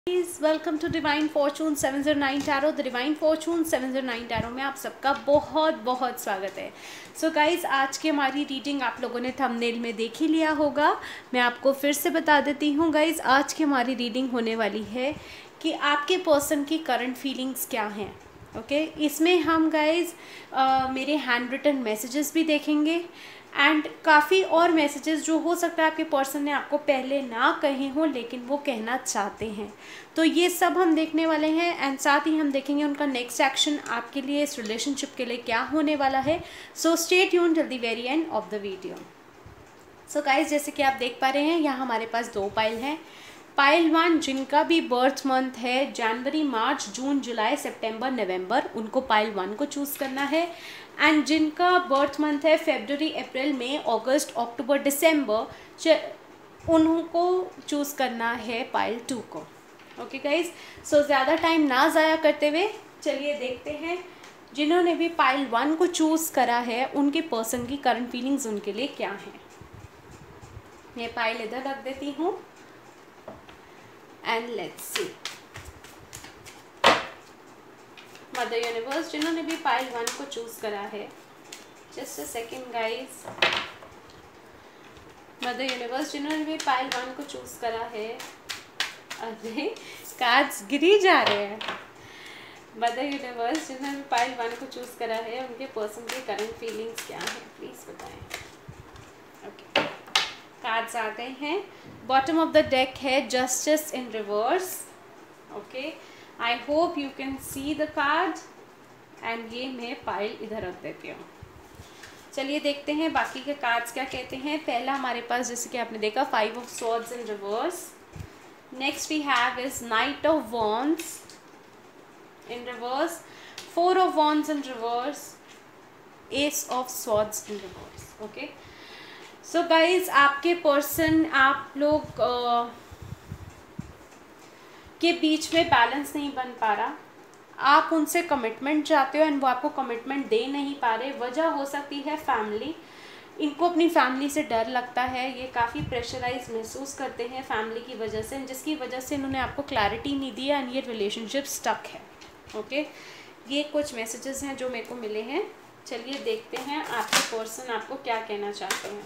Welcome to divine fortune 709 tarot. The divine fortune 709 tarot में आप सबका बहुत बहुत स्वागत है। सो गाइज, आज की हमारी रीडिंग आप लोगों ने थंबनेल में देख ही लिया होगा। मैं आपको फिर से बता देती हूँ गाइज, आज की हमारी रीडिंग होने वाली है कि आपके पर्सन की करंट फीलिंग्स क्या हैं। ओके, इसमें हम गाइज मेरे हैंड रिटन मैसेजेस भी देखेंगे एंड काफ़ी और मैसेजेस जो हो सकता है आपके पर्सन ने आपको पहले ना कहे हों लेकिन वो कहना चाहते हैं, तो ये सब हम देखने वाले हैं। एंड साथ ही हम देखेंगे उनका नेक्स्ट एक्शन आपके लिए इस रिलेशनशिप के लिए क्या होने वाला है। So stay tuned till the very end of the video. So guys, जैसे कि आप देख पा रहे हैं, यहाँ हमारे पास दो पाइल हैं। पाइल 1 जिनका भी बर्थ मंथ है जनवरी, मार्च, जून, जुलाई, सितंबर, नवंबर, उनको पाइल 1 को चूज़ करना है। एंड जिनका बर्थ मंथ है फरवरी, अप्रैल, मई, अगस्त, अक्टूबर, दिसंबर, उनको चूज़ करना है पाइल 2 को। ओके गाइज, सो ज़्यादा टाइम ना ज़ाया करते हुए चलिए देखते हैं जिन्होंने भी पाइल 1 को चूज़ करा है उनके पर्सन की करंट फीलिंग्स उनके लिए क्या हैं। मैं पाइल इधर रख देती हूँ and let's see. Mother universe, जिन्होंने भी पाइल 1 को चूज करा है, just a second guys. Mother universe, जिन्होंने भी पाइल 1 को चूज करा है, अरे कार्ड्स गिरी जा रहे हैं। मदर यूनिवर्स, जिन्होंने भी पाइल 1 को चूज करा है उनके पर्सन की करंट फीलिंग्स क्या है, प्लीज बताएं। ओके, कार्ड्स आ गए हैं। बॉटम ऑफ द डेक है justice in reverse. Okay, I hope you can see the card and ये मैं पाइल इधर रख देती हूँ। चलिए देखते हैं बाकी के कार्ड्स क्या कहते हैं। पहला हमारे पास, जैसे कि आपने देखा, 5 of swords in reverse. Next we have is knight of wands in reverse, 4 of wands in reverse, ace of swords in reverse. Okay, so guys, आपके पर्सन आप लोग के बीच में बैलेंस नहीं बन पा रहा। आप उनसे कमिटमेंट चाहते हो एंड वो आपको कमिटमेंट दे नहीं पा रहे। वजह हो सकती है फैमिली। इनको अपनी फैमिली से डर लगता है, ये काफ़ी प्रेशराइज महसूस करते हैं फैमिली की वजह से, जिसकी वजह से इन्होंने आपको क्लैरिटी नहीं दी एंड ये रिलेशनशिप स्टक है। ओके, ये कुछ मैसेजेस हैं जो मेरे को मिले हैं। चलिए देखते हैं आपके पर्सन आपको क्या कहना चाहते हैं।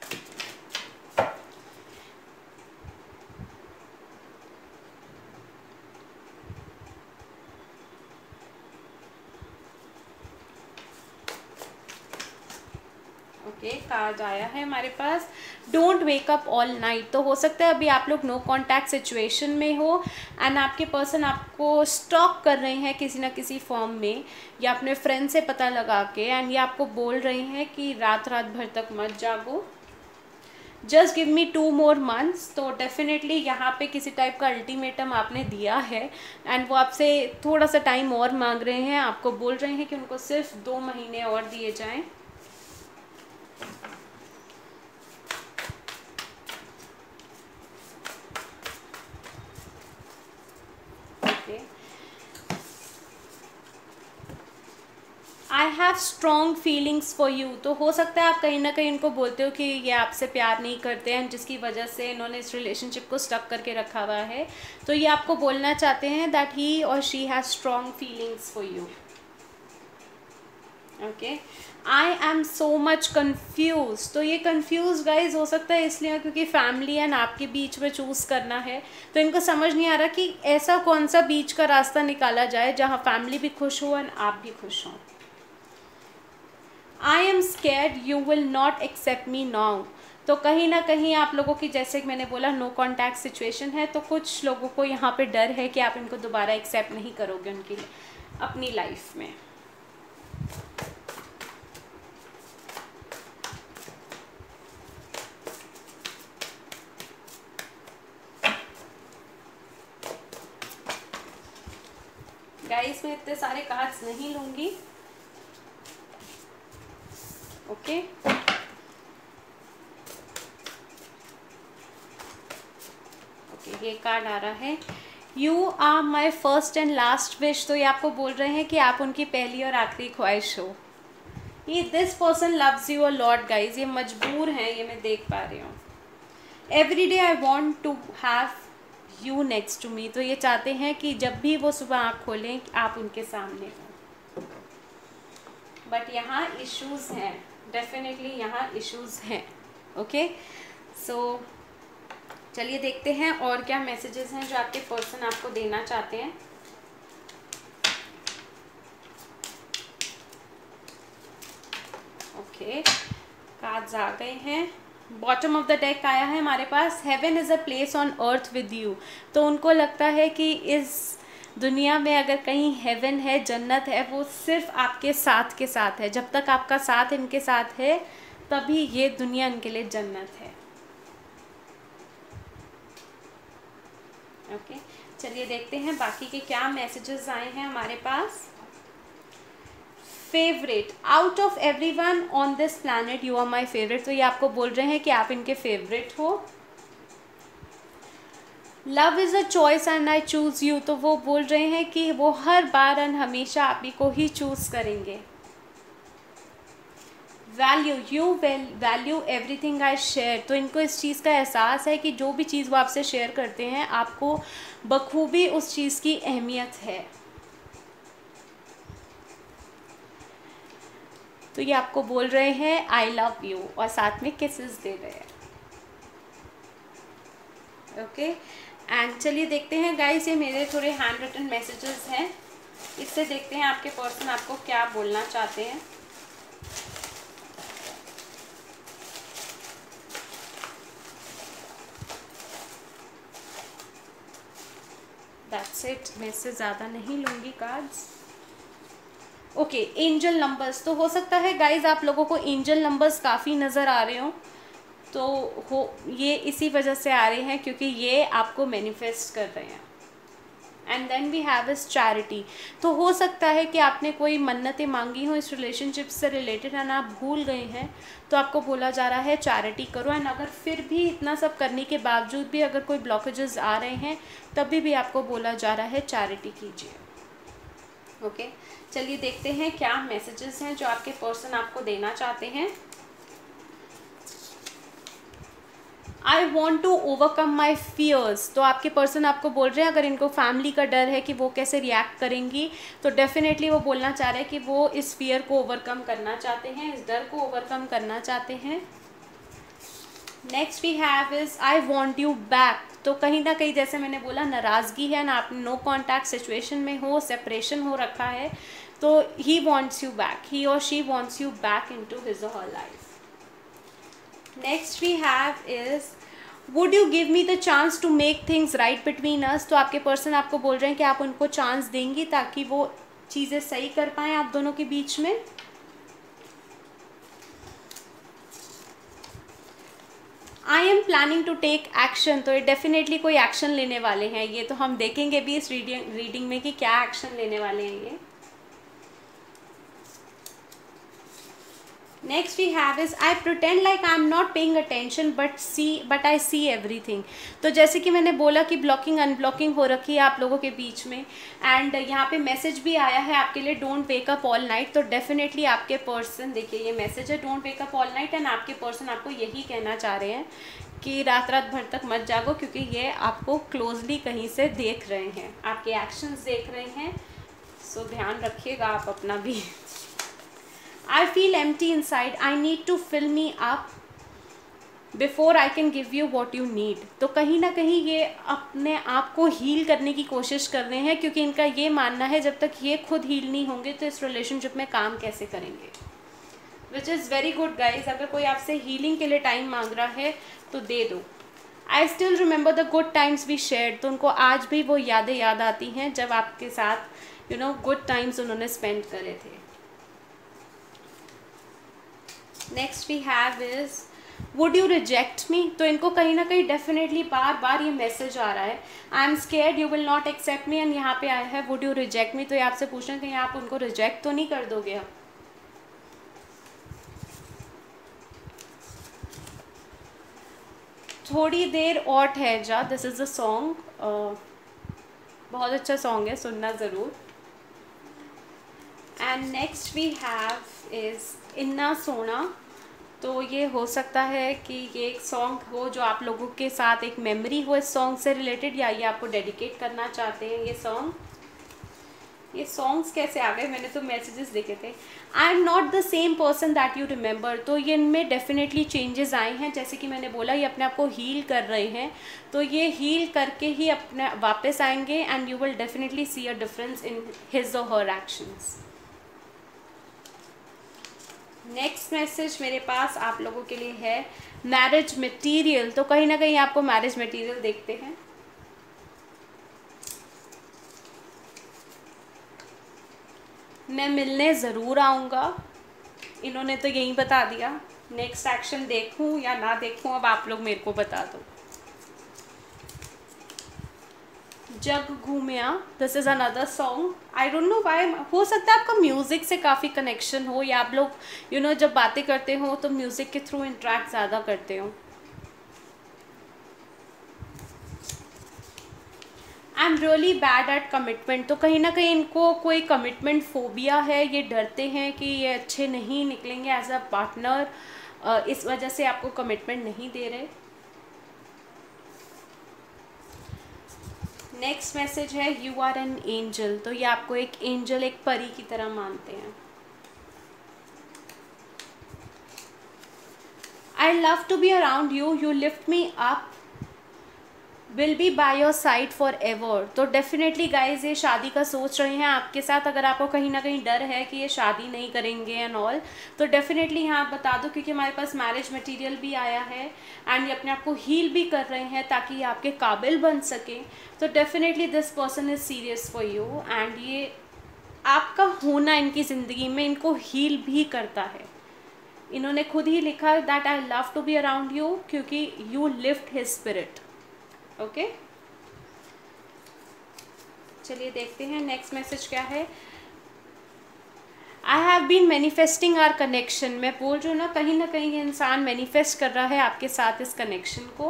ओके, कार्ड आया है हमारे पास don't wake up all night. तो हो सकता है अभी आप लोग नो कॉन्टैक्ट सिचुएशन में हो एंड आपके पर्सन आपको स्टॉक कर रहे हैं किसी ना किसी फॉर्म में या अपने फ्रेंड से पता लगा के, एंड ये आपको बोल रहे हैं कि रात रात भर तक मत जागो, just give me 2 more months। तो डेफिनेटली यहाँ पे किसी टाइप का अल्टीमेटम आपने दिया है एंड वो आपसे थोड़ा सा टाइम और मांग रहे हैं। आपको बोल रहे हैं कि उनको सिर्फ 2 महीने और दिए जाएं। I have strong feelings for you. तो हो सकता है आप कहीं ना कहीं इनको बोलते हो कि ये आपसे प्यार नहीं करते हैं, जिसकी वजह से इन्होंने इस रिलेशनशिप को स्टक करके रखा हुआ है। तो ये आपको बोलना चाहते हैं दैट ही और she has strong feelings for you. Okay, I am so much confused. तो ये कन्फ्यूज गाइज हो सकता है इसलिए क्योंकि फैमिली एंड आपके बीच में चूज़ करना है, तो इनको समझ नहीं आ रहा कि ऐसा कौन सा बीच का रास्ता निकाला जाए जहाँ फैमिली भी खुश हो एंड आप भी खुश हों। I am scared you will not accept me now. तो कहीं ना कहीं आप लोगों की, जैसे कि मैंने बोला, नो कॉन्टैक्ट सिचुएशन है, तो कुछ लोगों को यहाँ पे डर है कि आप इनको दोबारा एक्सेप्ट नहीं करोगे उनकी अपनी लाइफ में। गाइस, मैं इतने सारे कार्ड्स नहीं लूँगी। ओके, ये कार्ड आ रहा है, you are my first and last wish. तो ये आपको बोल रहे हैं कि आप उनकी पहली और आखिरी ख्वाहिश हो। ये this person loves you a lot guys. ये मजबूर हैं, ये मैं देख पा रही हूँ। Every day I want to have you next to me. तो ये चाहते हैं कि जब भी वो सुबह आँख खोलें आप उनके सामने हों। बट यहाँ इश्यूज़ हैं, डेफिनेटली यहाँ इश्यूज़ हैं। ओके, सो चलिए देखते हैं और क्या मैसेजेस हैं जो आपके पर्सन आपको देना चाहते हैं। ओके, कार्ड्स आ गए हैं। बॉटम ऑफ द डेक आया है हमारे पास, heaven is a place on earth with you. तो उनको लगता है कि इस दुनिया में अगर कहीं हेवन है, जन्नत है, वो सिर्फ आपके साथ के साथ है। जब तक आपका साथ इनके साथ है तभी ये दुनिया इनके लिए जन्नत है। ओके, चलिए देखते हैं बाकी के क्या मैसेजेस आए हैं हमारे पास। Favourite, out of everyone on this planet you are my favourite. तो ये आपको बोल रहे हैं कि आप इनके फेवरेट हो। Love is a choice and I choose you. तो वो बोल रहे हैं कि वो हर बार एंड हमेशा आप ही को ही चूज़ करेंगे। Value, you value everything I share. तो इनको इस चीज़ का एहसास है कि जो भी चीज़ वो आपसे शेयर करते हैं आपको बखूबी उस चीज़ की अहमियत है। तो ये आपको बोल रहे हैं आई लव यू और साथ में किसेस दे रहे हैं। ओके, एंड चलिए देखते हैं गाइस, ये मेरे थोड़े हैंड रिटन मैसेजेस हैं, इससे देखते हैं आपके पर्सन आपको क्या बोलना चाहते हैं। दैट्स इट, मैं इससे ज़्यादा नहीं लूँगी कार्ड्स। Okay, angel numbers. तो हो सकता है गाइज आप लोगों को एंजल नंबर्स काफ़ी नज़र आ रहे हो, तो ये इसी वजह से आ रहे हैं क्योंकि ये आपको मैनिफेस्ट कर रहे हैं। And then we have is charity. तो हो सकता है कि आपने कोई मन्नतें मांगी हो इस रिलेशनशिप से रिलेटेड एंड आप भूल गए हैं, तो आपको बोला जा रहा है चैरिटी करो। एंड अगर फिर भी इतना सब करने के बावजूद भी अगर कोई ब्लॉकेजेस आ रहे हैं तभी भी आपको बोला जा रहा है चैरिटी कीजिए। ओके, चलिए देखते हैं क्या मैसेजेस हैं जो आपके पर्सन आपको देना चाहते हैं। I want to overcome my fears. तो आपके पर्सन आपको बोल रहे हैं अगर इनको फैमिली का डर है कि वो कैसे रिएक्ट करेंगी, तो डेफिनेटली वो बोलना चाह रहे हैं कि वो इस फियर को ओवरकम करना चाहते हैं, इस डर को ओवरकम करना चाहते हैं। Next we have is I want you back. तो कहीं ना कहीं जैसे मैंने बोला नाराज़गी है ना, आप नो कॉन्टैक्ट सिचुएशन में हो, सेपरेशन हो रखा है, तो he wants you back, he और she wants you back into his और her life. Next we have is would you give me the chance to make things right between us. तो आपके person आपको बोल रहे हैं कि आप उनको चांस देंगी ताकि वो चीज़ें सही कर पाएँ आप दोनों के बीच में। I am planning to take action. तो ये डेफिनेटली कोई एक्शन लेने वाले हैं, ये तो हम देखेंगे भी इस रीडिंग में कि क्या एक्शन लेने वाले हैं ये। Next we have is I pretend like I am not paying attention but I see everything. तो जैसे कि मैंने बोला कि ब्लॉकिंग अनब्लॉकिंग हो रखी है आप लोगों के बीच में, एंड यहाँ पे मैसेज भी आया है आपके लिए don't wake up all night. तो डेफिनेटली आपके पर्सन, देखिए ये मैसेज है don't wake up all night, and आपके पर्सन आपको यही कहना चाह रहे हैं कि रात रात भर तक मत जागो, क्योंकि ये आपको क्लोजली कहीं से देख रहे हैं, आपके एक्शंस देख रहे हैं। सो ध्यान रखिएगा आप अपना भी। I feel empty inside. I need to fill me up before I can give you what you need. तो कहीं ना कहीं ये अपने आप को हील करने की कोशिश कर रहे हैं, क्योंकि इनका ये मानना है जब तक ये खुद हील नहीं होंगे तो इस रिलेशनशिप में काम कैसे करेंगे। Which is very good guys. अगर कोई आपसे हीलिंग के लिए टाइम मांग रहा है तो दे दो। I still remember the good times we shared. तो उनको आज भी वो यादें याद आती हैं जब आपके साथ गुड टाइम्स उन्होंने स्पेंड करे थे। Next we have is would you reject me. तो इनको कहीं ना कहीं डेफिनेटली बार बार ये मैसेज आ रहा है I am scared you will not accept me, and यहाँ पे आया है वुड यू रिजेक्ट मी। तो ये आपसे पूछ रहे हैं कि आप उनको रिजेक्ट तो नहीं कर दोगे अब। थोड़ी देर और ठहर जा, दिस इज़ अ सॉन्ग, बहुत अच्छा सॉन्ग है, सुनना ज़रूर। And next we have is इन्ना सोना। तो ये हो सकता है कि ये एक सॉन्ग हो जो आप लोगों के साथ एक मेमोरी हो इस सॉन्ग से रिलेटेड, या ये आपको डेडिकेट करना चाहते हैं ये सॉन्ग। ये सॉन्ग्स कैसे आ गए, मैंने तो मैसेजेस देखे थे। I am not the same person that you remember, तो ये इनमें डेफिनेटली चेंजेस आए हैं। जैसे कि मैंने बोला, ये अपने आप को हील कर रहे हैं, तो ये हील करके ही अपने वापस आएंगे and you will definitely see a difference in his और हर एक्शंस। नेक्स्ट मैसेज मेरे पास आप लोगों के लिए है मैरिज मटेरियल। तो कहीं ना कहीं आपको मैरिज मटेरियल देखते हैं। मैं मिलने ज़रूर आऊँगा, इन्होंने तो यही बता दिया। नेक्स्ट एक्शन देखूं या ना देखूं, अब आप लोग मेरे को बता दो। जग घूमिया, this is another song. I don't know why, हो सकता है आपका म्यूज़िक से काफ़ी कनेक्शन हो, या आप लोग जब बातें करते हो तो म्यूज़िक के थ्रू इंटरेक्ट ज़्यादा करते हो। I am really bad at commitment, तो कहीं ना कहीं इनको कोई कमिटमेंट फोबिया है, ये डरते हैं कि ये अच्छे नहीं निकलेंगे एज अ पार्टनर, इस वजह से आपको कमिटमेंट नहीं दे रहे। नेक्स्ट मैसेज है यू आर एन एंजल, तो ये आपको एक एंजल, एक परी की तरह मानते हैं। I love to be around you, you lift me up, will be by your side for ever, तो डेफिनेटली गाइज ये शादी का सोच रहे हैं आपके साथ। अगर आपको कहीं ना कहीं डर है कि ये शादी नहीं करेंगे एंड ऑल, तो डेफिनेटली यहाँ आप बता दो, क्योंकि हमारे पास मैरिज मटेरियल भी आया है एंड ये अपने आप को हील भी कर रहे हैं ताकि ये आपके काबिल बन सके। तो definitely this person is serious for you and ये आपका होना इनकी ज़िंदगी में इनको हील भी करता है। इन्होंने खुद ही लिखा that I love to be around you, क्योंकि you lift his spirit. Okay, चलिए देखते हैं नेक्स्ट मैसेज क्या है। I have been manifesting our connection, मैं बोल रही हूँ ना कहीं ये इंसान मैनिफेस्ट कर रहा है आपके साथ इस कनेक्शन को।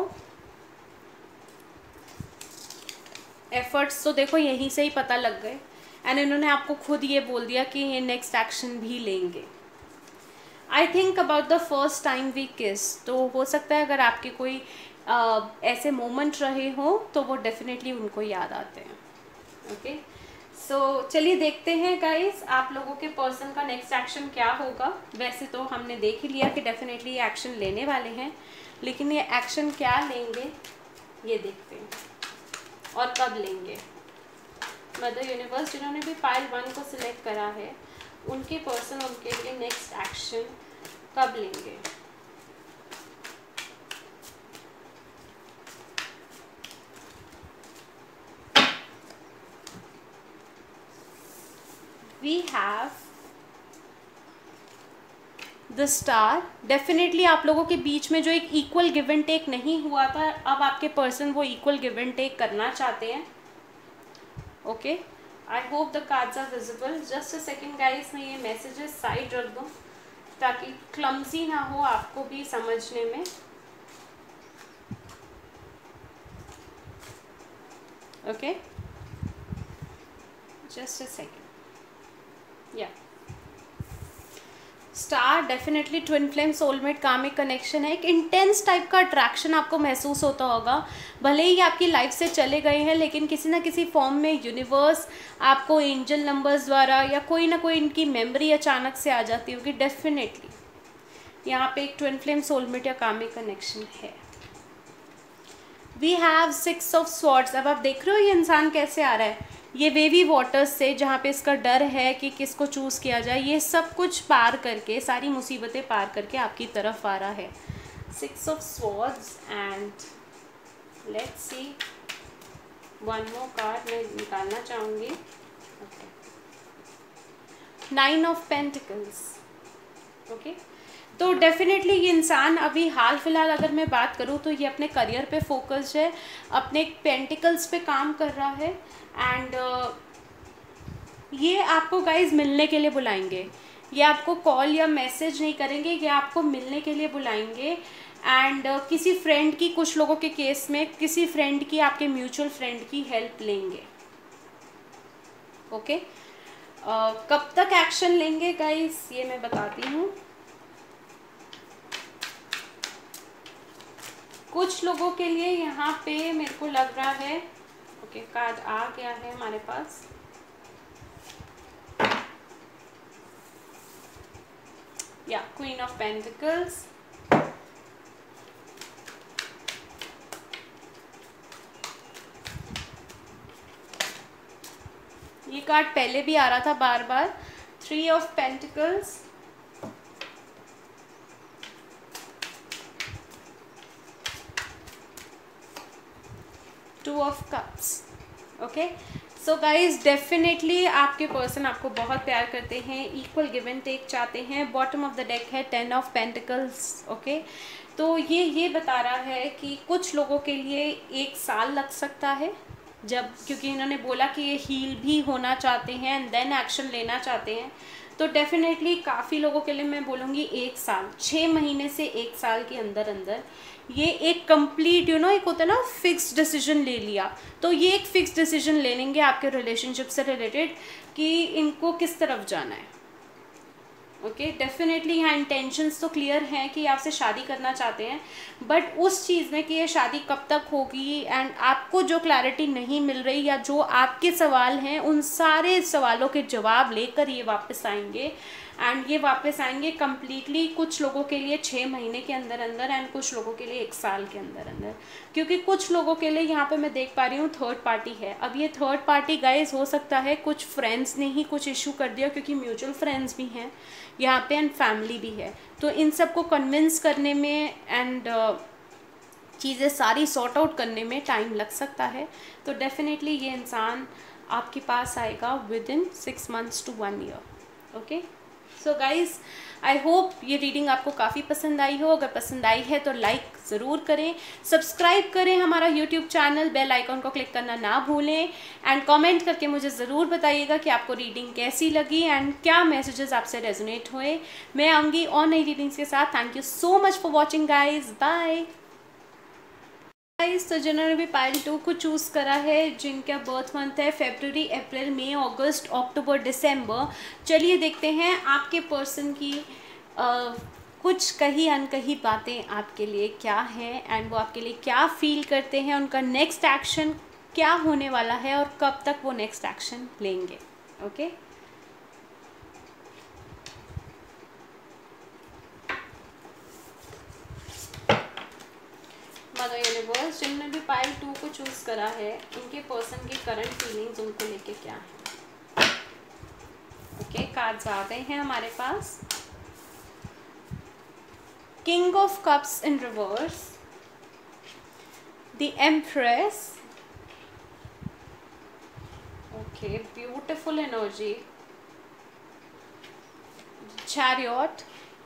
एफर्ट्स तो देखो यहीं से ही पता लग गए एंड इन्होंने आपको खुद ये बोल दिया कि ये नेक्स्ट एक्शन भी लेंगे। I think about the first time we kiss, तो हो सकता है अगर आपके कोई ऐसे मोमेंट रहे हो तो वो डेफिनेटली उनको याद आते हैं। ओके, सो चलिए देखते हैं गाइस आप लोगों के पर्सन का नेक्स्ट एक्शन क्या होगा। वैसे तो हमने देख ही लिया कि डेफिनेटली ये एक्शन लेने वाले हैं, लेकिन ये एक्शन क्या लेंगे ये देखते हैं और कब लेंगे। मदर यूनिवर्स जिन्होंने भी फाइल 1 को सिलेक्ट करा है, उनके पर्सन उनके लिए नेक्स्ट एक्शन कब लेंगे। We have the star। Definitely आप लोगों के बीच में जो एक इक्वल गिव एंड टेक नहीं हुआ था, अब आपके पर्सन वो इक्वल गिव एंड टेक करना चाहते हैं। Okay, I hope the cards are visible. Just a second guys, मैं ये मैसेजेस साइड रख दूँ ताकि क्लमजी ना हो आपको भी समझने में। Okay, just a second. या star definitely twin flame soulmate karmic connection है। एक इंटेंस टाइप का अट्रैक्शन आपको महसूस होता होगा, भले ही आपकी लाइफ से चले गए हैं, लेकिन किसी ना किसी फॉर्म में यूनिवर्स आपको एंजल नंबर्स द्वारा या कोई ना कोई इनकी मेमोरी अचानक से आ जाती होगी। डेफिनेटली यहाँ पे एक ट्विन फ्लेम सोलमेट या कामिक कनेक्शन है। We have 6 of swords. अब आप देख रहे हो ये इंसान कैसे आ रहा है, ये वेवी वाटर्स से, जहाँ पे इसका डर है कि किसको चूज़ किया जाए, ये सब कुछ पार करके, सारी मुसीबतें पार करके आपकी तरफ आ रहा है। 6 of swords and let's see one more card मैं निकालना चाहूँगी। Okay, 9 of pentacles. ओके, तो डेफिनेटली ये इंसान अभी हाल फिलहाल अगर मैं बात करूँ तो ये अपने करियर पे फोकस्ड है, अपने पेंटिकल्स पे काम कर रहा है एंड ये आपको गाइज मिलने के लिए बुलाएंगे। ये आपको कॉल या मैसेज नहीं करेंगे, ये आपको मिलने के लिए बुलाएंगे एंड किसी फ्रेंड की, कुछ लोगों के केस में किसी फ्रेंड की, आपके म्यूचुअल फ्रेंड की हेल्प लेंगे। ओके, कब तक एक्शन लेंगे गाइज ये मैं बताती हूँ। कुछ लोगों के लिए यहाँ पे मेरे को लग रहा है, ओके कार्ड आ गया है हमारे पास। या क्वीन ऑफ पेंटिकल्स, ये कार्ड पहले भी आ रहा था बार बार। 3 of pentacles, 2 of cups. Okay so guys definitely आपके पर्सन आपको बहुत प्यार करते हैं, इक्वल गिव एंड टेक चाहते हैं। बॉटम ऑफ द डेक है 10 ऑफ पेंटिकल्स। ओके तो ये बता रहा है कि कुछ लोगों के लिए 1 साल लग सकता है, जब क्योंकि इन्होंने बोला कि ये हील भी होना चाहते हैं एंड देन एक्शन लेना चाहते हैं, तो डेफिनेटली काफ़ी लोगों के लिए मैं बोलूँगी 1 साल, 6 महीने से 1 साल के अंदर अंदर ये एक कंप्लीट एक होता है ना फिक्स डिसीजन ले लिया, तो ये एक फिक्स डिसीजन ले लेंगे आपके रिलेशनशिप से रिलेटेड कि इनको किस तरफ जाना है। ओके डेफिनेटली यहाँ इंटेंशंस तो क्लियर हैं कि आपसे शादी करना चाहते हैं, बट उस चीज़ में कि ये शादी कब तक होगी एंड आपको जो क्लैरिटी नहीं मिल रही या जो आपके सवाल हैं उन सारे सवालों के जवाब लेकर ये वापस आएंगे। एंड ये वापस आएंगे कम्प्लीटली कुछ लोगों के लिए 6 महीने के अंदर अंदर एंड कुछ लोगों के लिए 1 साल के अंदर अंदर, क्योंकि कुछ लोगों के लिए यहाँ पे मैं देख पा रही हूँ थर्ड पार्टी है। अब ये थर्ड पार्टी गाइज हो सकता है कुछ फ्रेंड्स ने ही कुछ इशू कर दिया, क्योंकि म्यूचुअल फ्रेंड्स भी हैं यहाँ पे एंड फैमिली भी है, तो इन सबको कन्विंस करने में एंड चीज़ें सारी सॉर्ट आउट करने में टाइम लग सकता है। तो डेफिनेटली ये इंसान आपके पास आएगा within 6 months to 1 year। Okay so guys I hope ये रीडिंग आपको काफ़ी पसंद आई हो। अगर पसंद आई है तो लाइक ज़रूर करें, सब्सक्राइब करें हमारा यूट्यूब चैनल, बेल आइकॉन को क्लिक करना ना भूलें एंड कमेंट करके मुझे ज़रूर बताइएगा कि आपको रीडिंग कैसी लगी एंड क्या मैसेजेस आपसे रेजोनेट हुए। मैं आऊँगी और नई रीडिंग्स के साथ। Thank you so much for watching guys, bye guys. तो जिन्होंने भी पाइल 2 को चूज़ करा है, जिनका बर्थ मंथ है फरवरी, अप्रैल, मई, अगस्त, अक्टूबर, दिसंबर, चलिए देखते हैं आपके पर्सन की कुछ कही अनकही बातें आपके लिए क्या हैं एंड वो आपके लिए क्या फील करते हैं, उनका नेक्स्ट एक्शन क्या होने वाला है और कब तक वो नेक्स्ट एक्शन लेंगे। ओके मदर यूनिवर्स, जिन्होंने भी पाइल 2 को चूज़ करा है, उनके पर्सन की करंट फीलिंग्स उनको लेके क्या है। ओके कार्ड्स आ गए हैं हमारे पास। King of cups in reverse, the empress, okay beautiful energy, chariot,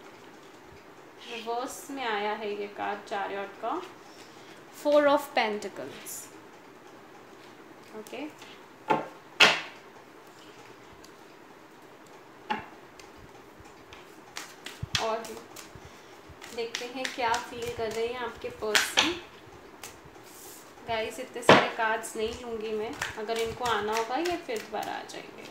reverse में आया है ये कार्ड चैरियट का, 4 ऑफ पेंटिकल्स। ओके और देखते हैं क्या फील कर रहे हैं आपके पर्सन। गाइस इतने सारे कार्ड्स नहीं लूँगी मैं, अगर इनको आना होगा ये फिर दोबारा आ जाएंगे।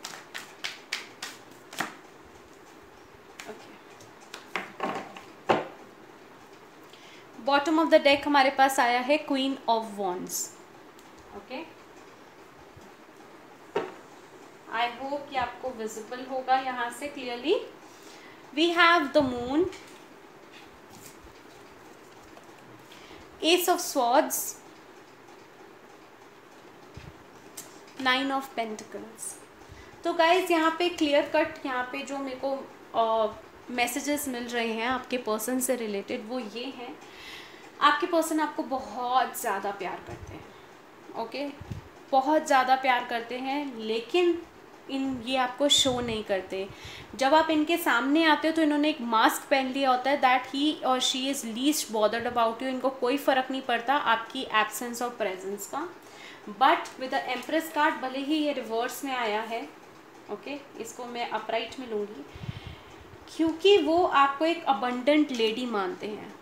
बॉटम ऑफ द डेक हमारे पास आया है queen of wands. Okay I hope कि आपको विजिबल होगा यहाँ से clearly. We have the moon, ace of swords, 9 of pentacles. तो गाइज यहाँ पे क्लियर कट यहाँ पे जो मेरे को मैसेजेस मिल रहे हैं आपके पर्सन से रिलेटेड वो ये हैं, आपके पर्सन आपको बहुत ज़्यादा प्यार करते हैं। ओके बहुत ज़्यादा प्यार करते हैं, लेकिन ये आपको शो नहीं करते। जब आप इनके सामने आते हो तो इन्होंने एक मास्क पहन लिया होता है दैट ही और she is least bothered about you. इनको कोई फ़र्क नहीं पड़ता आपकी एब्सेंस और प्रेजेंस का। But with the empress card, भले ही ये रिवर्स में आया है, ओके इसको मैं अपराइट में लूँगी, क्योंकि वो आपको एक अबंडेंट लेडी मानते हैं।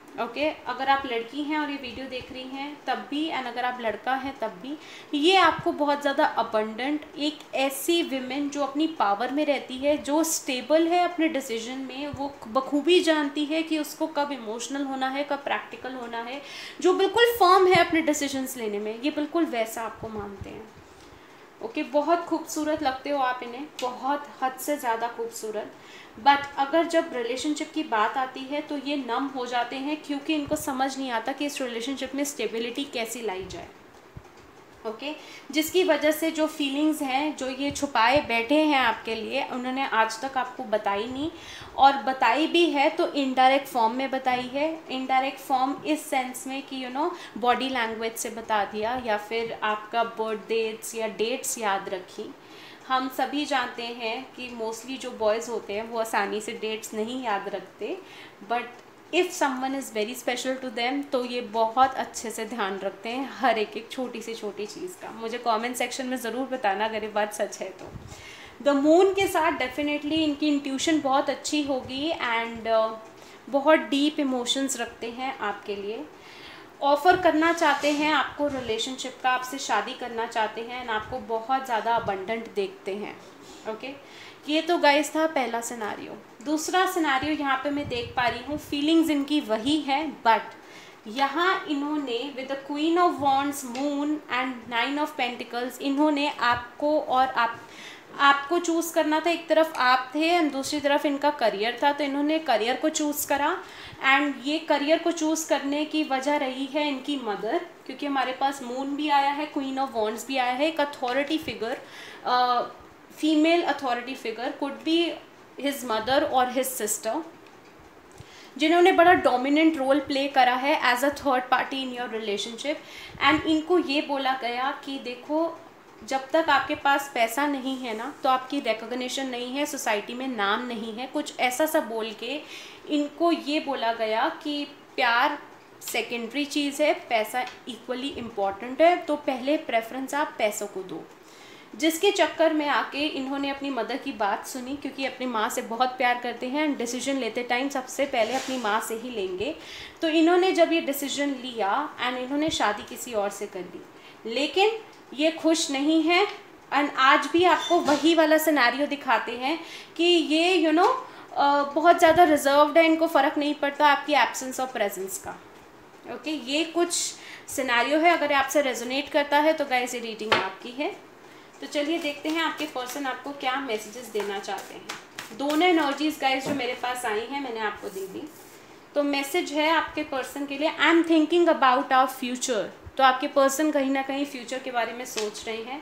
ओके अगर आप लड़की हैं और ये वीडियो देख रही हैं तब भी, एंड अगर आप लड़का हैं तब भी, ये आपको बहुत ज़्यादा अबंडेंट, एक ऐसी विमेन जो अपनी पावर में रहती है, जो स्टेबल है अपने डिसीजन में, वो बखूबी जानती है कि उसको कब इमोशनल होना है, कब प्रैक्टिकल होना है, जो बिल्कुल फर्म है अपने डिसीजंस लेने में, ये बिल्कुल वैसा आपको मानते हैं। ओके बहुत खूबसूरत लगते हो आप इन्हें, बहुत हद से ज़्यादा खूबसूरत। बट अगर जब रिलेशनशिप की बात आती है तो ये नम हो जाते हैं, क्योंकि इनको समझ नहीं आता कि इस रिलेशनशिप में स्टेबिलिटी कैसी लाई जाए। ओके जिसकी वजह से जो फीलिंग्स हैं जो ये छुपाए बैठे हैं आपके लिए, उन्होंने आज तक आपको बताई नहीं, और बताई भी है तो इनडायरेक्ट फॉर्म में बताई है। इनडायरेक्ट फॉर्म इस सेंस में कि बॉडी लैंग्वेज से बता दिया, या फिर आपका बर्थ डेट्स या डेट्स याद रखी। हम सभी जानते हैं कि मोस्टली जो बॉयज़ होते हैं वो आसानी से डेट्स नहीं याद रखते, but if someone is very special to them तो ये बहुत अच्छे से ध्यान रखते हैं हर एक छोटी से छोटी चीज़ का। मुझे कमेंट सेक्शन में ज़रूर बताना अगर ये बात सच है तो। द मून के साथ डेफिनेटली इनकी इंट्यूशन बहुत अच्छी होगी, एंड बहुत डीप इमोशंस रखते हैं आपके लिए, ऑफ़र करना चाहते हैं आपको रिलेशनशिप का, आपसे शादी करना चाहते हैं, एंड आपको बहुत ज़्यादा अबंडेंट देखते हैं। ओके ये तो गाइस था पहला सिनारियो। दूसरा सिनारियो यहाँ पे मैं देख पा रही हूँ, फीलिंग्स इनकी वही है, बट यहाँ इन्होंने with the queen of wands, moon and 9 of pentacles, इन्होंने आपको और आपको चूज़ करना था। एक तरफ आप थे एंड दूसरी तरफ इनका करियर था, तो इन्होंने करियर को चूज़ करा, एंड ये करियर को चूज़ करने की वजह रही है इनकी मदर, क्योंकि हमारे पास मून भी आया है, क्वीन ऑफ वॉन्ड्स भी आया है, एक authority figure, female authority figure, could be his mother और हिज सिस्टर, जिन्होंने बड़ा डोमिनेंट रोल प्ले करा है as a third party in your relationship. And इनको ये बोला गया कि देखो जब तक आपके पास पैसा नहीं है ना, तो आपकी रिकॉग्निशन नहीं है, सोसाइटी में नाम नहीं है, कुछ ऐसा सा बोल के इनको ये बोला गया कि प्यार सेकेंडरी चीज़ है, पैसा इक्वली इम्पॉर्टेंट है, तो पहले प्रेफरेंस आप पैसों को दो। जिसके चक्कर में आके इन्होंने अपनी मदर की बात सुनी, क्योंकि अपनी माँ से बहुत प्यार करते हैं एंड डिसीजन लेते टाइम सबसे पहले अपनी माँ से ही लेंगे। तो इन्होंने जब ये डिसीजन लिया एंड इन्होंने शादी किसी और से कर ली, लेकिन ये खुश नहीं है, एंड आज भी आपको वही वाला सिनेरियो दिखाते हैं कि ये बहुत ज़्यादा रिजर्व्ड है, इनको फ़र्क नहीं पड़ता आपकी एब्सेंस ऑफ प्रेजेंस का। ओके ये कुछ सिनेरियो है, अगर आपसे रेजोनेट करता है तो गाइस ये रीडिंग आपकी है। तो चलिए देखते हैं आपके पर्सन आपको क्या मैसेजेस देना चाहते हैं। दोनों एनर्जीज गाइस जो मेरे पास आई हैं मैंने आपको दे दी। तो मैसेज है आपके पर्सन के लिए, I am thinking about our future. तो आपके पर्सन कहीं ना कहीं फ्यूचर के बारे में सोच रहे हैं।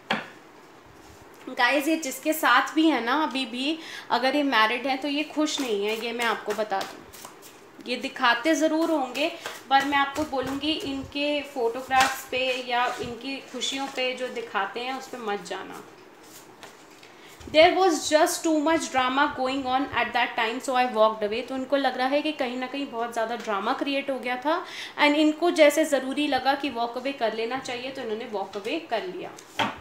गाइस ये जिसके साथ भी है ना अभी भी, अगर ये मैरिड है तो ये खुश नहीं है, ये मैं आपको बता दूँ। ये दिखाते ज़रूर होंगे, पर मैं आपको बोलूँगी इनके फोटोग्राफ्स पे या इनकी खुशियों पे जो दिखाते हैं उस पर मत जाना। There was just too much drama going on at that time, so I walked away. तो इनको लग रहा है कि कहीं ना कहीं बहुत ज़्यादा ड्रामा क्रिएट हो गया था, एंड इनको जैसे ज़रूरी लगा कि वॉक अवे कर लेना चाहिए, तो इन्होंने वॉक अवे कर लिया।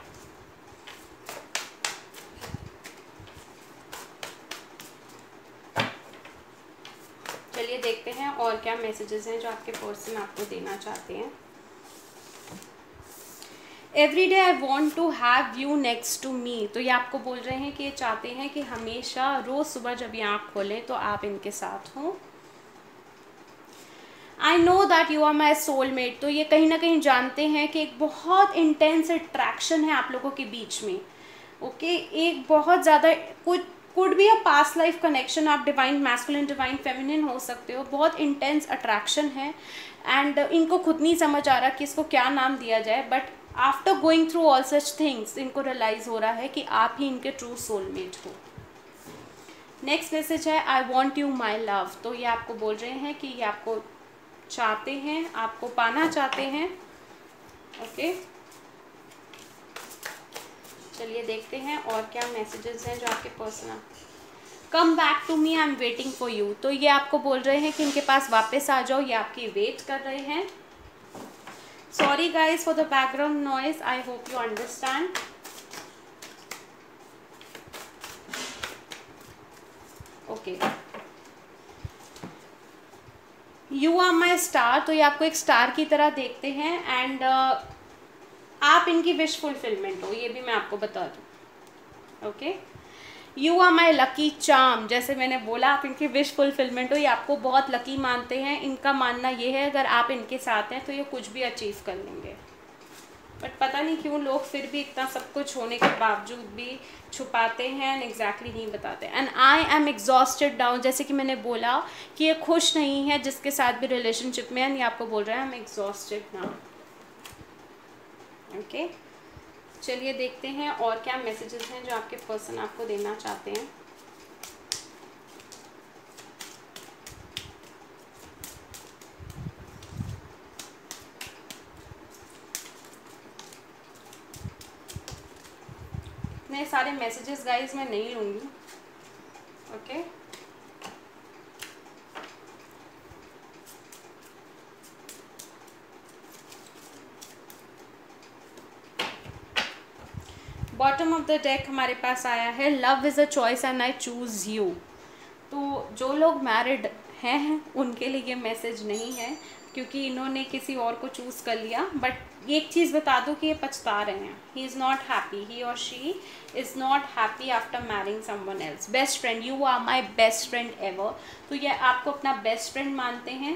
चलिए देखते हैं और क्या मैसेजेस हैं जो आपके पर्सन आपको देना चाहते हैं। Every day I want to have you next to me. तो ये आपको बोल रहे हैं कि ये चाहते हैं कि हमेशा रोज़ सुबह जब ये आँख खोलें तो आप इनके साथ हों। I know that you are my soulmate. तो ये कहीं ना कहीं जानते हैं कि एक बहुत इंटेंस अट्रैक्शन है आप लोगों के बीच में। ओके एक बहुत ज़्यादा could be a past life connection, आप डिवाइन मैस्कुलिन डिवाइन फेमिनिन हो सकते हो। बहुत इंटेंस अट्रैक्शन है, एंड इनको खुद नहीं समझ आ रहा कि इसको क्या नाम दिया जाए, but after going through all such things इनको रियलाइज़ हो रहा है कि आप ही इनके ट्रू सोलमेट हो। नेक्स्ट मैसेज है I want you my love. तो ये आपको बोल रहे हैं कि ये आपको चाहते हैं, आपको पाना चाहते हैं। ओके चलिए देखते हैं और क्या मैसेजेस हैं जो आपके person. Come back to me, I am waiting for you. तो ये आपको बोल रहे हैं कि इनके पास वापस आ जाओ, ये आपकी वेट कर रहे हैं। Sorry guys for the background noise, I hope you understand. Okay you are my star, तो ये आपको एक स्टार की तरह देखते हैं एंड आप इनकी विश फुलफिलमेंट हो, ये भी मैं आपको बता दूँ। Okay, you are my lucky charm, जैसे मैंने बोला आप इनकी विश फुलफिलमेंट हो, ये आपको बहुत लकी मानते हैं। इनका मानना ये है अगर आप इनके साथ हैं तो ये कुछ भी अचीव कर लेंगे, बट पता नहीं क्यों लोग फिर भी इतना सब कुछ होने के बावजूद भी छुपाते हैं एंड एग्जैक्टली नहीं बताते। And I am exhausted down, जैसे कि मैंने बोला कि ये खुश नहीं है जिसके साथ भी रिलेशनशिप में, एंड ये आपको बोल रहा है I am exhausted now. Okay, चलिए देखते हैं और क्या मैसेजेस हैं जो आपके पर्सन आपको देना चाहते हैं। इतने सारे मैसेजेस गाइस मैं नहीं लूँगी। Okay, bottom of the deck हमारे पास आया है love is a choice and I choose you. तो जो लोग मैरिड हैं उनके लिए ये मैसेज नहीं है क्योंकि इन्होंने किसी और को चूज़ कर लिया, बट एक चीज़ बता दूँ कि ये पछता रहे हैं। He is not happy, he और she is not happy after marrying someone else. Best friend, you are my best friend ever, तो ये आपको अपना बेस्ट फ्रेंड मानते हैं।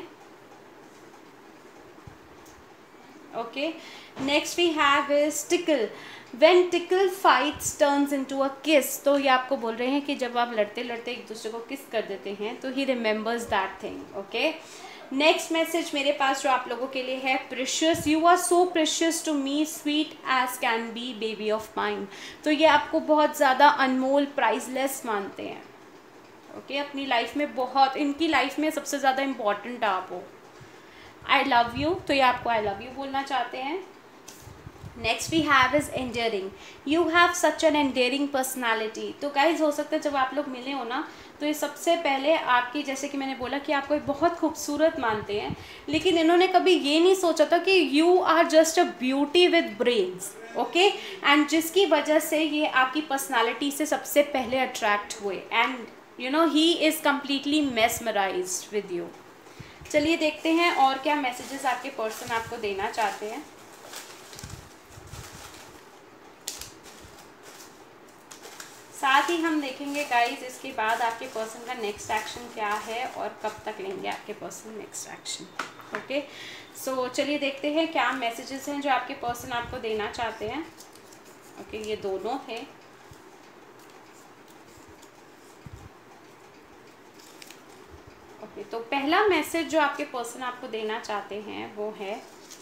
Okay, next we have is tickle, when tickle fights turns into a kiss, तो ये आपको बोल रहे हैं कि जब आप लड़ते लड़ते एक दूसरे को किस कर देते हैं तो he remembers that thing. Okay, next message मेरे पास जो आप लोगों के लिए है, precious, you are so precious to me, sweet as can be baby of mine, तो ये आपको बहुत ज़्यादा अनमोल प्राइसलेस मानते हैं। ओके, अपनी लाइफ में बहुत, इनकी लाइफ में सबसे ज़्यादा इम्पॉर्टेंट आप हो। आई लव यू, तो ये आपको आई लव यू बोलना चाहते हैं। Next we have is endearing, you have such an endearing personality, तो गाइज हो सकता है जब आप लोग मिले हो ना तो ये सबसे पहले आपकी, जैसे कि मैंने बोला कि आपको एक बहुत खूबसूरत मानते हैं, लेकिन इन्होंने कभी ये नहीं सोचा था कि you are just a beauty with brains. Okay, and जिसकी वजह से ये आपकी पर्सनैलिटी से सबसे पहले अट्रैक्ट हुए and you know he is completely mesmerised with you. चलिए देखते हैं और क्या मैसेजेस आपके पर्सन आपको देना चाहते हैं। साथ ही हम देखेंगे गाइस इसके बाद आपके पर्सन का नेक्स्ट एक्शन क्या है और कब तक लेंगे आपके person next action. Okay, so चलिए देखते हैं क्या मैसेजेस हैं जो आपके पर्सन आपको देना चाहते हैं। ओके, ये दोनों थे। ओके, तो पहला मैसेज जो आपके पर्सन आपको देना चाहते हैं वो है,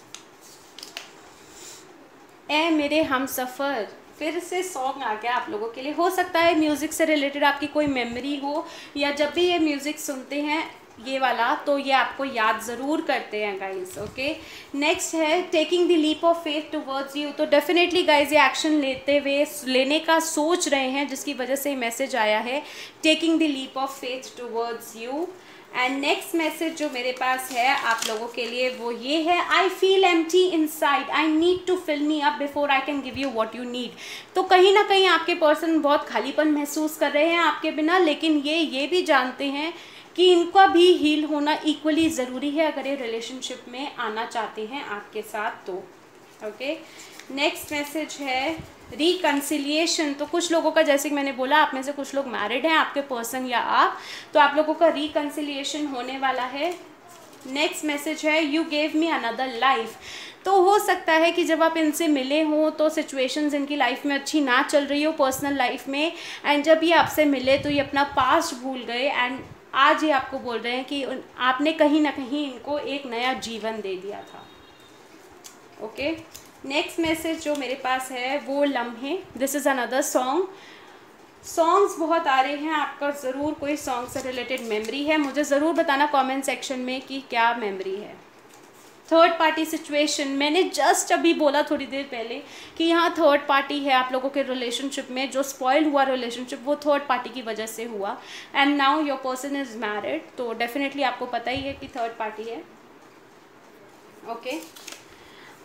ए मेरे हम सफ़र, फिर से सॉन्ग आ गया आप लोगों के लिए। हो सकता है म्यूज़िक से रिलेटेड आपकी कोई मेमोरी हो या जब भी ये म्यूज़िक सुनते हैं ये वाला तो ये आपको याद ज़रूर करते हैं गाइस। ओके, नेक्स्ट है taking the leap of faith towards you, तो डेफिनेटली गाइस ये एक्शन लेने का सोच रहे हैं जिसकी वजह से मैसेज आया है taking the leap of faith towards you. And next message जो मेरे पास है आप लोगों के लिए वो ये है, I feel empty inside, I need to fill me up before I can give you what you need. तो कहीं ना कहीं आपके पर्सन बहुत खालीपन महसूस कर रहे हैं आपके बिना, लेकिन ये भी जानते हैं कि इनका भी हील होना इक्वली ज़रूरी है अगर ये रिलेशनशिप में आना चाहते हैं आपके साथ तो। ओके, नेक्स्ट मैसेज है रिकन्सिलिएशन, तो कुछ लोगों का, जैसे कि मैंने बोला आप में से कुछ लोग मैरिड हैं, आपके पर्सन या आप, तो आप लोगों का रिकन्सिलिएशन होने वाला है। नेक्स्ट मैसेज है you gave me another life, तो हो सकता है कि जब आप इनसे मिले हों तो सिचुएशंस इनकी लाइफ में अच्छी ना चल रही हो पर्सनल लाइफ में, एंड जब ये आपसे मिले तो ये अपना पास्ट भूल गए एंड आज ये आपको बोल रहे हैं कि आपने कहीं ना कहीं इनको एक नया जीवन दे दिया था। ओके, नेक्स्ट मैसेज जो मेरे पास है वो लम्हे, this is another song. Songs बहुत आ रहे हैं, आपका ज़रूर कोई सॉन्ग से रिलेटेड मेमोरी है, मुझे ज़रूर बताना कमेंट सेक्शन में कि क्या मेमोरी है। थर्ड पार्टी सिचुएशन, मैंने जस्ट अभी बोला थोड़ी देर पहले कि यहाँ थर्ड पार्टी है आप लोगों के रिलेशनशिप में, जो स्पॉइल हुआ रिलेशनशिप वो थर्ड पार्टी की वजह से हुआ and now your person is married, तो डेफिनेटली आपको पता ही है कि थर्ड पार्टी है। Okay,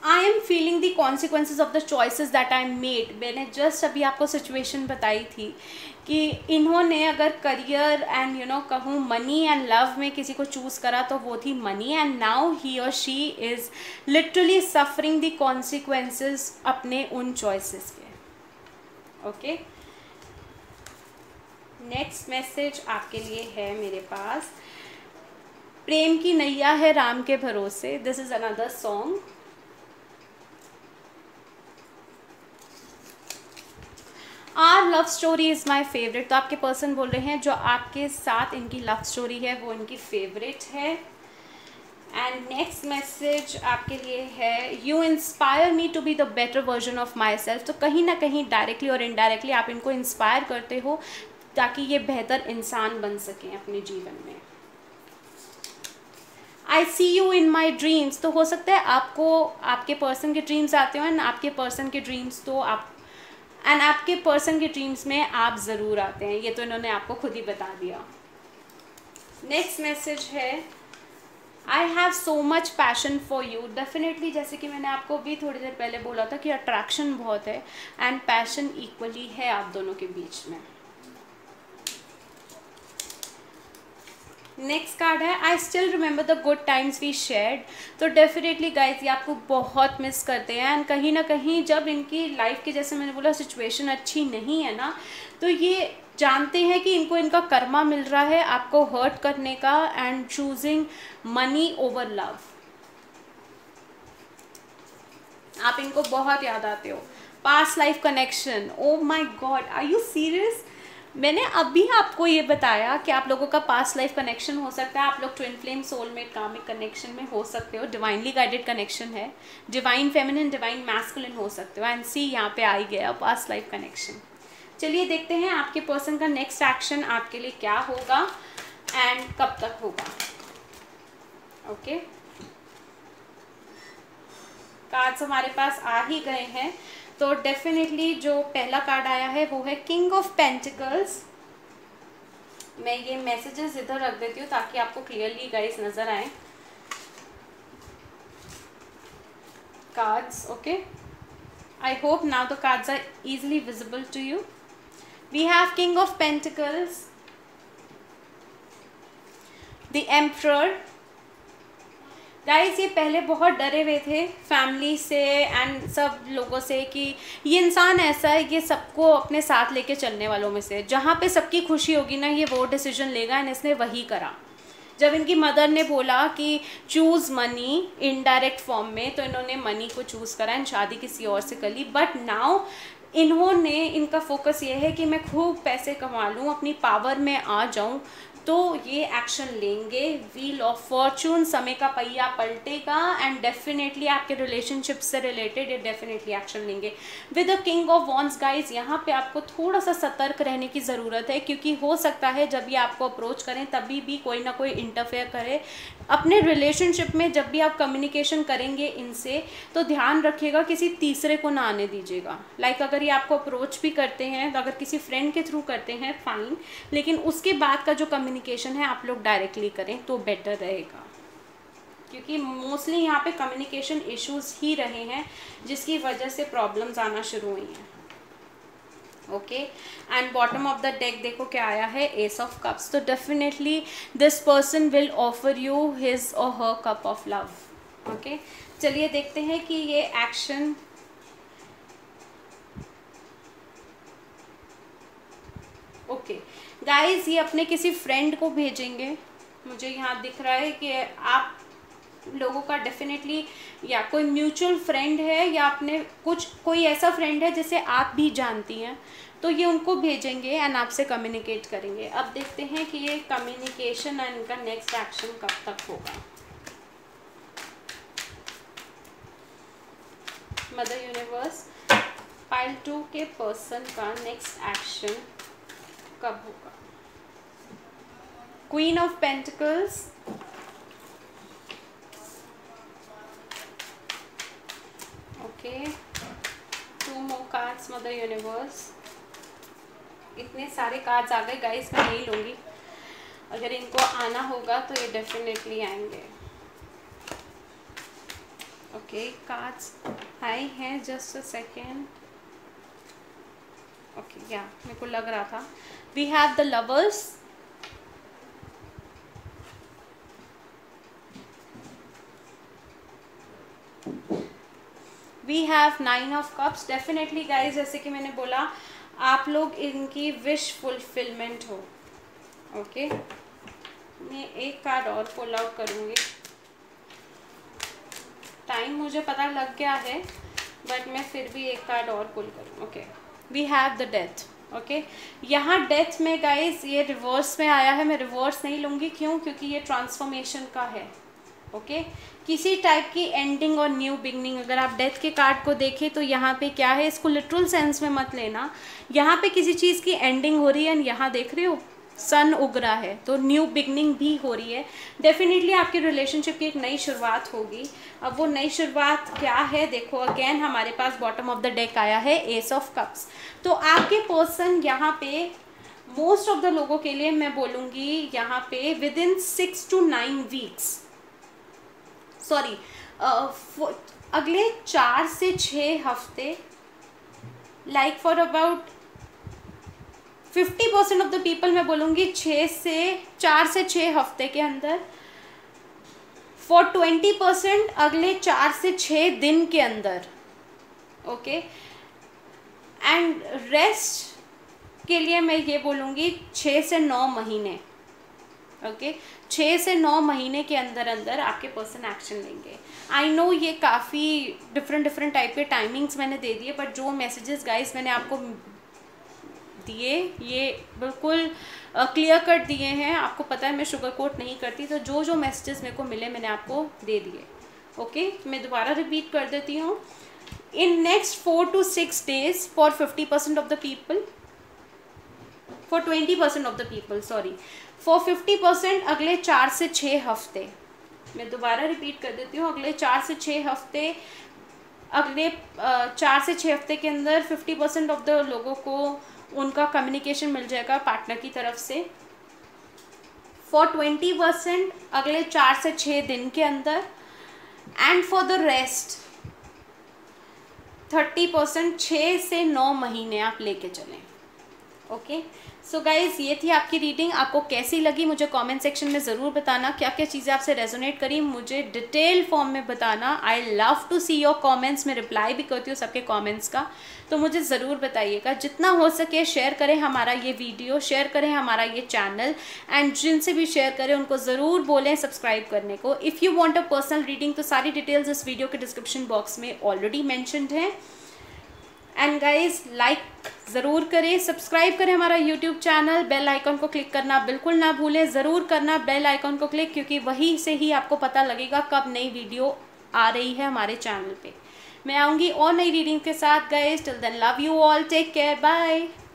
I am feeling the consequences of the choices that I made. मैंने जस्ट अभी आपको सिचुएशन बताई थी कि इन्होंने अगर करियर एंड कहूँ मनी एंड लव में किसी को चूज़ करा तो वो थी मनी, एंड नाउ ही और she is literally suffering the consequences अपने उन चॉइसेस के। ओके, नेक्स्ट मैसेज आपके लिए है मेरे पास, प्रेम की नैया है राम के भरोसे। This is another song. Our love story is my favourite. तो आपके पर्सन बोल रहे हैं जो आपके साथ इनकी लव स्टोरी है वो इनकी फेवरेट है। एंड नेक्स्ट मैसेज आपके लिए है, you inspire me to be the better version of myself. तो कहीं ना कहीं डायरेक्टली और इनडायरेक्टली आप इनको इंस्पायर करते हो ताकि ये बेहतर इंसान बन सकें अपने जीवन में। I see you in my dreams. तो हो सकता है आपको आपके पर्सन के ड्रीम्स आते हो एंड आपके पर्सन के ड्रीम्स में आप ज़रूर आते हैं। ये तो इन्होंने आपको खुद ही बता दिया। नेक्स्ट मैसेज है, I have so much passion for you. Definitely जैसे कि मैंने आपको भी थोड़ी देर पहले बोला था कि अट्रैक्शन बहुत है एंड पैशन इक्वली है आप दोनों के बीच में। नेक्स्ट कार्ड है, I still remember the good times we shared. तो डेफिनेटली गाइज ये आपको बहुत मिस करते हैं एंड कहीं ना कहीं जब इनकी लाइफ की, जैसे मैंने बोला, सिचुएशन अच्छी नहीं है ना, तो ये जानते हैं कि इनको इनका कर्मा मिल रहा है आपको हर्ट करने का and choosing money over love. आप इनको बहुत याद आते हो। Past life connection, oh my God, are you serious? मैंने अभी आपको ये बताया कि आप लोगों का पास्ट लाइफ कनेक्शन हो सकता है, आप लोग twin flame, soulmate, karmic connection में हो सकते हो, डिवाइनली गाइडेड कनेक्शन है, डिवाइन फेमिनिन, डिवाइन मैस्कुलिन हो सकते हो। एंड सी यहाँ पे आ गया पास्ट लाइफ कनेक्शन। चलिए देखते हैं आपके पर्सन का नेक्स्ट एक्शन आपके लिए क्या होगा एंड कब तक होगा। ओके, कार्ड्स हमारे पास आ ही गए हैं। तो डेफिनेटली जो पहला कार्ड आया है वो है किंग ऑफ पेंटिकल्स। मैं ये मैसेजेस इधर रख देती हूँ ताकि आपको क्लियरली गाइस नजर आए cards. Okay, I hope now the cards are easily visible to you. We have king of pentacles, the emperor. Guys ये पहले बहुत डरे हुए थे फैमिली से एंड सब लोगों से कि ये इंसान ऐसा है, ये सबको अपने साथ लेके चलने वालों में से, जहाँ पे सबकी खुशी होगी ना ये वो डिसीजन लेगा, एंड इसने वही करा। जब इनकी मदर ने बोला कि चूज़ मनी इनडायरेक्ट फॉर्म में, तो इन्होंने मनी को चूज़ करा एंड शादी किसी और से कर ली। बट नाउ इनका फोकस ये है कि मैं खूब पैसे कमा लूँ, अपनी पावर में आ जाऊँ, तो ये एक्शन लेंगे। व्हील ऑफ फॉर्चून, समय का पहिया पलटेगा एंड डेफिनेटली आपके रिलेशनशिप से रिलेटेड ये डेफिनेटली एक्शन लेंगे। With the king of wands guys यहाँ पे आपको थोड़ा सा सतर्क रहने की ज़रूरत है, क्योंकि हो सकता है जब ये आपको अप्रोच करें तभी भी कोई ना कोई इंटरफेयर करे अपने रिलेशनशिप में। जब भी आप कम्युनिकेशन करेंगे इनसे तो ध्यान रखिएगा किसी तीसरे को ना आने दीजिएगा। लाइक अगर ये आपको अप्रोच भी करते हैं तो अगर किसी फ्रेंड के थ्रू करते हैं फाइन, लेकिन उसके बाद का जो कम्युनिकेशन है आप लोग डायरेक्टली करें तो बेटर रहेगा, क्योंकि मोस्टली यहाँ पे कम्युनिकेशन इश्यूज ही रहे हैं जिसकी वजह से प्रॉब्लम्स आना शुरू हुई हैं। Okay, and bottom of the deck देखो क्या आया है, एस ऑफ कप्स। तो definitely this person will offer you his और her cup of love. Okay, चलिए देखते हैं कि ये एक्शन ओके गाइज ये अपने किसी फ्रेंड को भेजेंगे। मुझे यहाँ दिख रहा है कि आप लोगों का डेफिनेटली या कोई म्यूचुअल फ्रेंड है या अपने कोई ऐसा फ्रेंड है जिसे आप भी जानती हैं, तो ये उनको भेजेंगे एंड आपसे कम्युनिकेट करेंगे। अब देखते हैं कि ये कम्युनिकेशन एंड इनका नेक्स्ट एक्शन कब तक होगा। मदर यूनिवर्स, पाइल 2 के पर्सन का नेक्स्ट एक्शन कब होगा। Queen of pentacles, okay, 2 more cards mother universe. इतने सारे कार्ड्स आ गए गाइस, मैं नहीं लूँगी, अगर इनको आना होगा तो ये डेफिनेटली आएंगे। ओके, कार्ड्स आए हैं, जस्ट अ सेकेंड। ओके, या मेरे को लग रहा था। We have the lovers, we have 9 of cups. Definitely guys, जैसे कि मैंने बोला, आप लोग इनकी विश फुलफिलमेंट हो। ओके, मैं एक कार्ड और पुल आउट करूँगी। टाइम मुझे पता लग गया है, बट मैं फिर भी एक कार्ड और पुल करूँ। Okay, we have the death. Okay, यहाँ डेथ में गाइज ये रिवर्स में आया है। मैं रिवर्स नहीं लूँगी, क्यों? क्योंकि ये ट्रांसफॉर्मेशन का है। ओके, किसी टाइप की एंडिंग और न्यू बिगनिंग। अगर आप डेथ के कार्ड को देखें तो यहाँ पे क्या है, इसको लिटरल सेंस में मत लेना। यहाँ पे किसी चीज़ की एंडिंग हो रही है, यहाँ देख रहे हो सन उग रहा है, तो न्यू बिगनिंग भी हो रही है। डेफिनेटली आपकी रिलेशनशिप की एक नई शुरुआत होगी। अब वो नई शुरुआत क्या है, देखो अगेन हमारे पास बॉटम ऑफ द डेक आया है एस ऑफ कप्स। तो आपके पर्सन यहाँ पे मोस्ट ऑफ द लोगों के लिए मैं बोलूँगी यहाँ पे within 6 to 9 weeks, sorry अगले 4 से 6 हफ्ते, like for about 50% of the people मैं बोलूँगी 4 से 6 हफ्ते के अंदर, फॉर 20% अगले 4 से 6 दिन के अंदर। ओके, एंड रेस्ट के लिए मैं ये बोलूँगी 6 से 9 महीने। ओके, 6 से 9 महीने के अंदर अंदर आपके पर्सन एक्शन लेंगे। आई नो ये काफ़ी डिफरेंट टाइप के टाइमिंग्स मैंने दे दिए, बट जो मैसेजेस गाइस मैंने आपको दिए ये बिल्कुल क्लियर कट दिए हैं। आपको पता है मैं शुगर कोट नहीं करती, तो जो मैसेजेस मेरे को मिले मैंने आपको दे दिए। ओके, मैं दोबारा रिपीट कर देती हूँ। In next 4 to 6 days for 50% of the people, for 20% of the people, sorry for 50% अगले 4 से 6 हफ्ते। मैं दोबारा रिपीट कर देती हूँ, अगले 4 से 6 हफ्ते, अगले 4 से 6 हफ्ते के अंदर 50% ऑफ द लोगों को उनका कम्युनिकेशन मिल जाएगा पार्टनर की तरफ से। फॉर 20% अगले 4 से 6 दिन के अंदर, एंड फॉर द रेस्ट 30% 6 से 9 महीने आप लेके चलें। ओके, सो गाइज ये थी आपकी रीडिंग। आपको कैसी लगी मुझे कमेंट सेक्शन में ज़रूर बताना। क्या क्या चीज़ें आपसे रेजोनेट करी मुझे डिटेल फॉर्म में बताना। I love to see your comments. मैं रिप्लाई भी करती हूँ सबके कमेंट्स का, तो मुझे ज़रूर बताइएगा। जितना हो सके शेयर करें हमारा ये वीडियो, शेयर करें हमारा ये चैनल, एंड जिनसे भी शेयर करें उनको ज़रूर बोलें सब्सक्राइब करने को। If you want a personal reading तो सारी डिटेल्स इस वीडियो के डिस्क्रिप्शन बॉक्स में ऑलरेडी मैंशनड हैं। एंड गाइज लाइक ज़रूर करें, सब्सक्राइब करें हमारा यूट्यूब चैनल, बेल आइकन को क्लिक करना बिल्कुल ना भूलें। ज़रूर करना बेल आइकन को क्लिक, क्योंकि वहीं से ही आपको पता लगेगा कब नई वीडियो आ रही है हमारे चैनल पे। मैं आऊँगी और नई रीडिंग के साथ guys. Till then love you all, take care, bye.